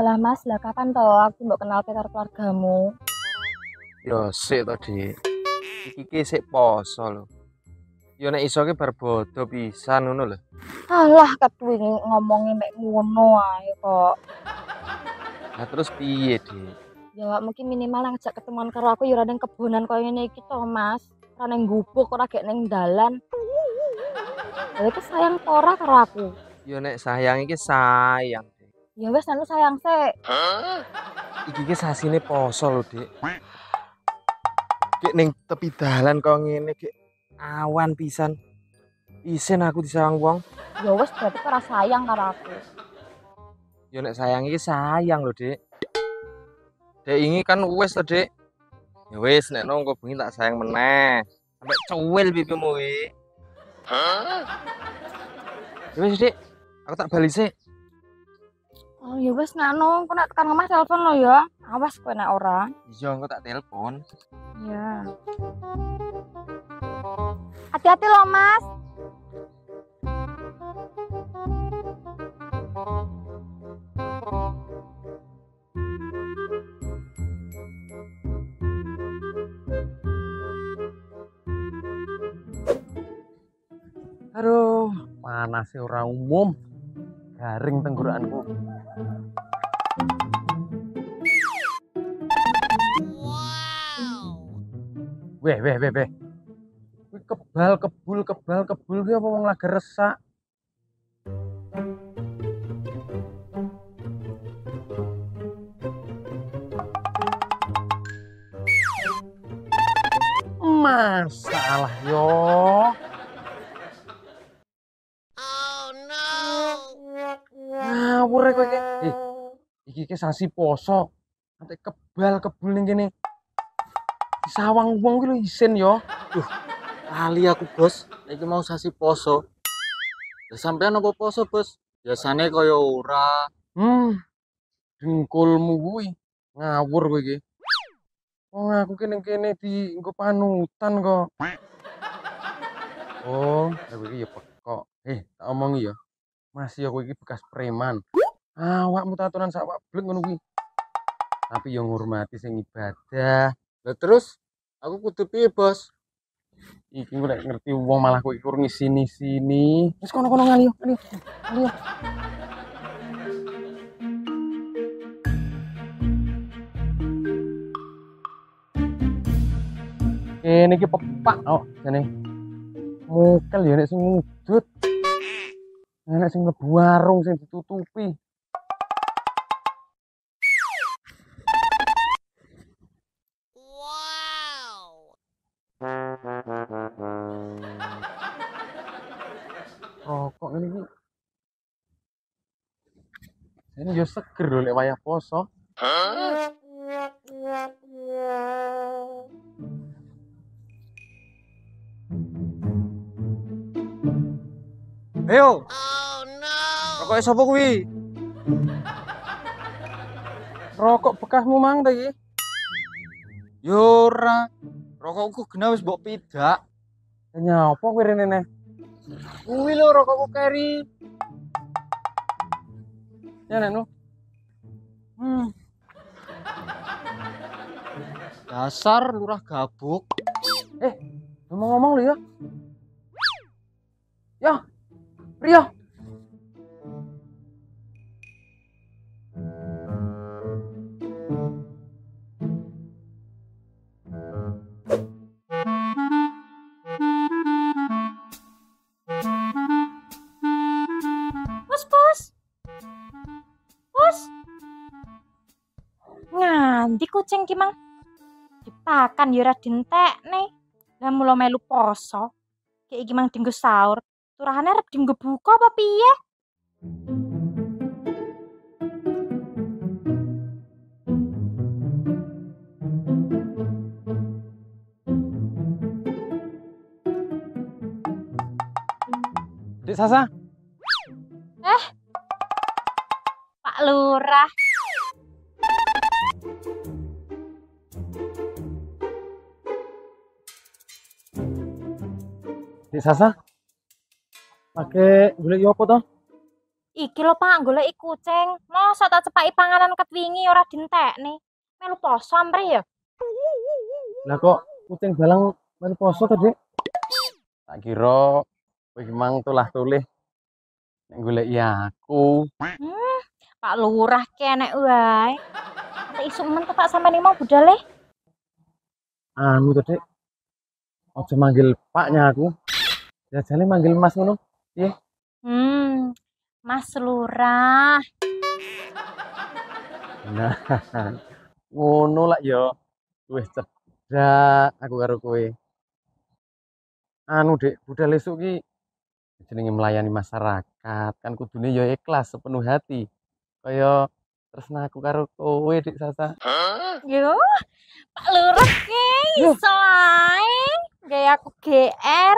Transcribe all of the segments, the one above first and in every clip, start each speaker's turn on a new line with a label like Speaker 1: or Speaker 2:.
Speaker 1: Walah Mas, lah kapan toh aku mbok kenal karo keluargamu?
Speaker 2: Yo sik to, Dik. Iki sik poso lho. Yo nek iso ki bar bodho pisan ngono lho.
Speaker 1: Alah ketuwingi ngomongin mek ngono ae kok.
Speaker 2: Lah terus piye, Dik?
Speaker 1: Ya mungkin minimal ngajak ketemuan karo aku ya ora ning kebonan koyo ngene iki to, Mas. Ora ning gubuk, ora gek ning dalan. Lha iki sayang to ora karo aku?
Speaker 2: Yo nek sayang iki sayang, Dik.
Speaker 1: Ya wis anu sayang sik.
Speaker 2: Iki ki sasine poso lho, Dik. Ki ning tepi dalan kok ngene ki awan pisan. Isin aku disawang wong.
Speaker 1: Ya wis berarti kok ora sayang karo aku.
Speaker 2: Yo nek sayang iki sayang lho, Dik. Dek ini kan wis to, Dik. Ya wis nek nongko bengi tak sayang meneh. Sampai cuwil pipimu iki. Ya wis, Dik. Aku tak bali sik.
Speaker 1: Oh ya wis nganu, kok nek tekan omah telepon lo ya. Awas kowe nek ora.
Speaker 2: Iya, engko tak telepon.
Speaker 1: Ya. Hati-hati loh, Mas.
Speaker 2: Aduh, panas ora umum. Garing tenggorokanku. Weh. Kuwi kebal kebul ki apa wong lagi resak? Masalah yo. Ngawur kowe iki. Iki sasi poso. Nanti kebal kebul ning kene. Disawang wong ki lho isin yo.
Speaker 3: Duh, lali aku bos. Iki mau sasi poso. Ya sampean apa poso bos? Biasane kaya ora.
Speaker 2: Dengkulmu kuwi ngawur kowe iki. Wong aku ki ning kene dienggo panutan kok. Oh, aku iki ya pekok. Tak omongi ya. Masih aku iki bekas preman. Awakmu tatunan sak wablek ngono kuwi. Tapi yang ngurmati sing ibadah.
Speaker 3: Lah terus aku kudu piye bos?
Speaker 2: Iki gue ngerti wong malah kowe ikur sini. Wis kono-kono ngali yo. Kene iki pepak kok jane. Mukel ya nek sing ngudut. Nek sing mlebu warung sing ditutupi. Rokok ngene iki. Ini yo seger lho lek wayah poso. Ayo. Oh no. Rokok sapa kuwi? Rokok bekasmu mang ta iki?
Speaker 3: Yo ora. Rokokku genah wis mbok pidak.
Speaker 2: Nyapa kowe rene neh?
Speaker 3: Kuwi lho rokokku keri.
Speaker 2: Ya nek no.
Speaker 3: Dasar lurah gabuk.
Speaker 2: Ngomong-ngomong lho ya. Ya. Rio.
Speaker 1: Pus. Nganti kucing ki mang dipakan ya ora dientekne. Lah mula melu poso. Kayak iki mang dienggo sahur. Turahane arep dienggo buka apa piye?
Speaker 2: Dik Sasa.
Speaker 1: Pak Lurah.
Speaker 2: Dik Sasa. Pakai golek yo apa to?
Speaker 1: Iki lho Pak, goleki kucing. Mosok tak cepaki panganan ket wingi ora dientekne. Melu poso amre ya.
Speaker 3: Lah kok kucing balang melu poso to, Dik? Tak kira kowe iki mang tulah-tulih nek goleki aku.
Speaker 1: Pak Lurah kenek wae. Ate isuk men to Pak sampean iki mau budale.
Speaker 3: Anu to, Dik. Aja manggil paknya aku. Ya jane manggil Mas ngono. Piye?
Speaker 1: Mas Lurah.
Speaker 3: Nah, ngono lah ya. Wis cedak aku karo kowe. Anu, Dik, budal esuk ki jenenge melayani masyarakat, kan kudune ya ikhlas sepenuh hati. Kaya tresnaku karo kowe, Dik Sasa.
Speaker 1: Yo, Pak Lurah ki iso ae. Gaya aku GR.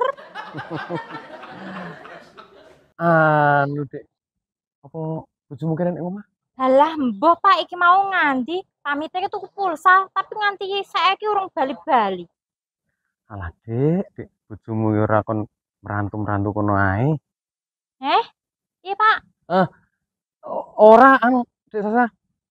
Speaker 3: Anu, Dik. Apa bojomu kene nek omah?
Speaker 1: Halah mbah Pak iki mau nganti pamite ki tuku pulsa, tapi nganti saiki urung bali-bali.
Speaker 3: Alah, Dik, bojomu ya ora kon merantu-merantu kono ae.
Speaker 1: Iya Pak.
Speaker 3: Ora anu, Dik Sasa.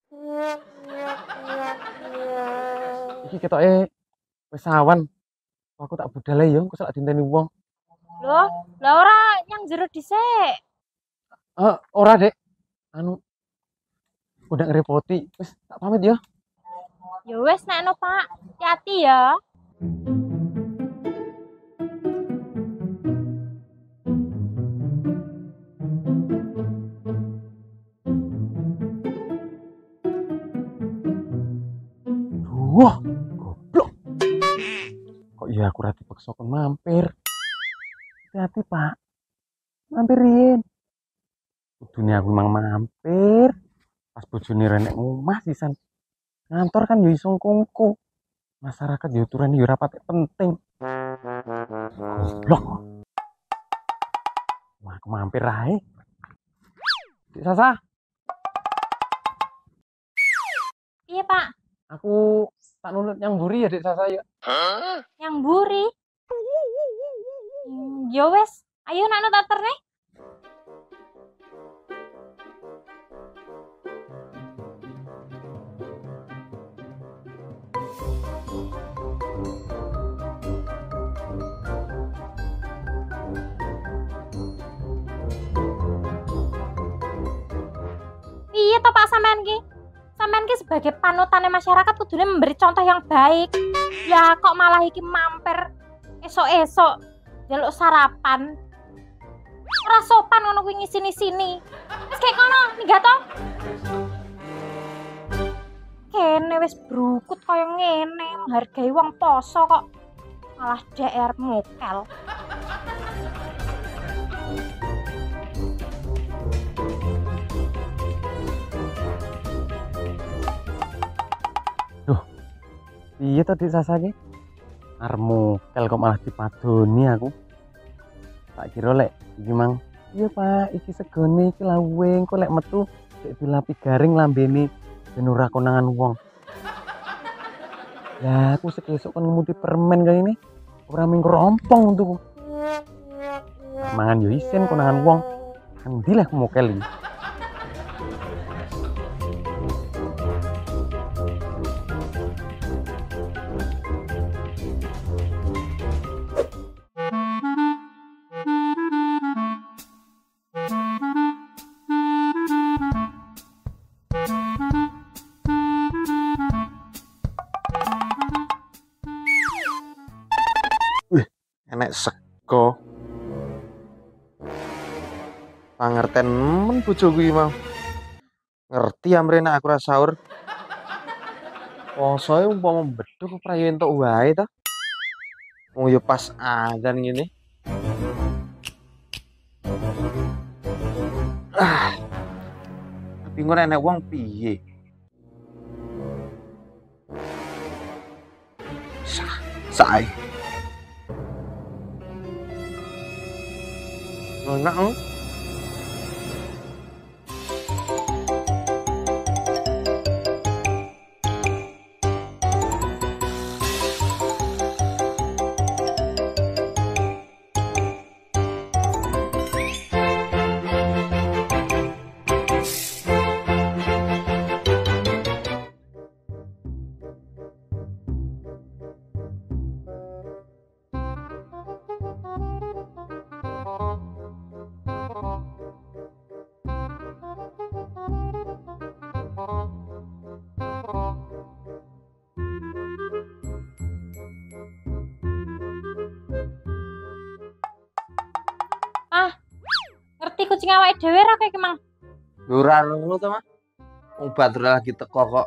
Speaker 3: Iki ketoke wis awan. Aku tak budal ae ya, engko sak dinteni wong.
Speaker 1: Loh, lah ora yang jero dhisik.
Speaker 3: Ora, Dek. Anu udah ngerepoti. Wis tak pamit ya.
Speaker 1: Ya wis nekno Pak. Hati-hati ya.
Speaker 3: Wah, goblok. Kok iya aku rati paksa kon mampir. Hati-hati, Pak. Mampirin. Kudune aku mang mampir. Pas bojone renek omah sisan. Ngantor kan yo iso kongko. Masyarakat yo aturan yo ora patek penting. Goblok. Wah, aku mampir ae. Dik Sasa,
Speaker 1: Iya Pak.
Speaker 3: aku tak nulut yang buri ya, Dik Sasa ya.
Speaker 1: Yang buri. Ya wis, ayo nekno tak terne. Iya toh Pak sampean ki. Sampean ki sebagai panutane masyarakat kudune memberi contoh yang baik. Ya kok malah iki mampir esok-esok jaluk sarapan. Ora sopan ngono kuwi ngisini-sini. Wis kayak kono, minggat to. Kene wis brukut kaya ngene, menghargai wong poso kok malah DR mokel.
Speaker 3: Iya tadi Sasa ki. Armukel kok malah dipadoni aku. Tak kira lek iki mang. Iya Pak, iki segone iki laweng kok lek metu sik dilapi garing lambene ben ora konangan wong. Ya aku sekesuk kon ngemuti permen kaya ini. Ora ming rompong untukku. Mangan yo isen konangan wong. Endi lah aku mokel iki.
Speaker 2: Enek sego. Pangerten men bojoku iki mau. Ngerti amre nek aku ora sahur. Posoe umpama beduk prayo entuk wae ta. Wong yo pas adzan ngene. Tapi ngono enek wong piye? Sae. Enak.
Speaker 1: kucing awake dhewe ra kowe iki mang.
Speaker 2: Ora ngono to, Mas. Wong Badrul lagi teko kok.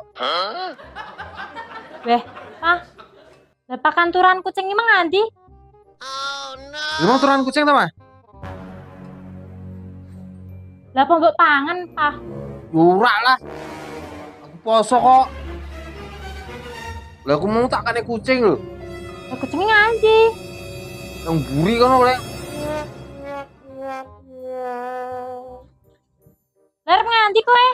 Speaker 1: Weh, Pak. Lah pakanturan kucing iki mang ngendi?
Speaker 2: Gimana turunan kucing to, Mas?
Speaker 1: Lah apa mbok pangan, Pak?
Speaker 2: Ora lah. Aku poso kok. Lah aku mau tak kane kucing lho.
Speaker 1: Lah kucingnya ngendi?
Speaker 2: Nang buri kono lek.
Speaker 1: Lah arep ngendi kowe?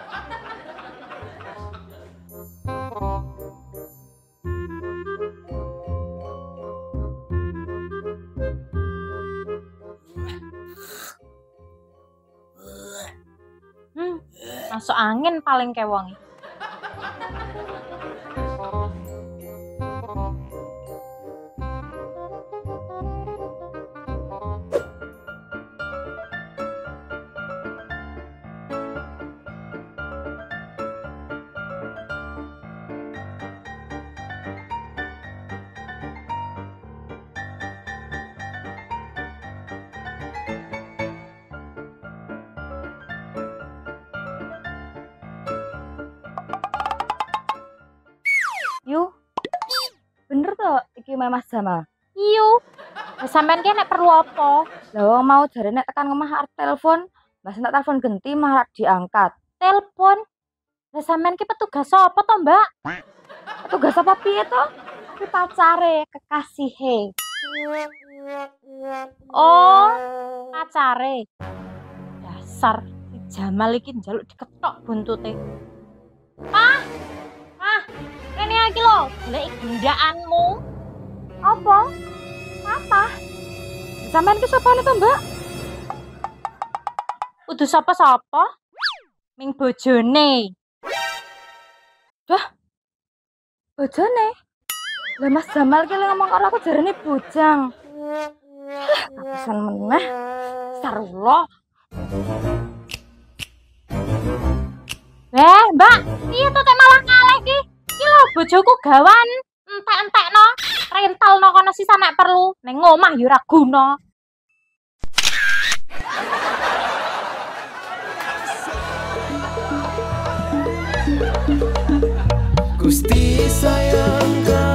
Speaker 1: Masuk angin paling kewongi.
Speaker 4: Yu, bener toh iki Mas Jamal.
Speaker 1: Iyo. Lah sampean ki nek perlu apa?
Speaker 4: Lah wong mau jare nek tekan omah arep telepon, Mas tak telepon genti malah diangkat.
Speaker 1: Telepon. Lah sampean ki petugas apa to, Mbak?
Speaker 4: Petugas apa piye to? Tapi pacare, kekasihe.
Speaker 1: Oh, pacare. Dasar si Jamal iki njaluk diketok buntute. Pah. Pah. Rene iki lho, golek gendaanmu.
Speaker 4: Apa? Apa? Sampean ki sapa to, Mbak?
Speaker 1: Udah sapa-sapa? Ming bojone.
Speaker 4: Bojone. Lah Mas Jamal ki ngomong karo aku jarene bujang. Pisan meneh.
Speaker 1: Sarullah. Mbak, piye to tek malah ngaleh ki? Ki lho bojoku gawan, entek-entekno, rentalno kono sisa nek perlu. Ning omah ya ora guna.
Speaker 5: Gusti sayang